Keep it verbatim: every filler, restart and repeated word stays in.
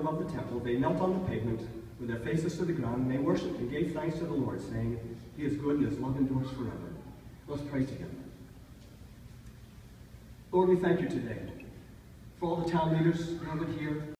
above the temple, they knelt on the pavement with their faces to the ground, and they worshipped and gave thanks to the Lord, saying, He is good and His love endures forever. Let's pray together. Lord, we thank you today for all the town leaders gathered here,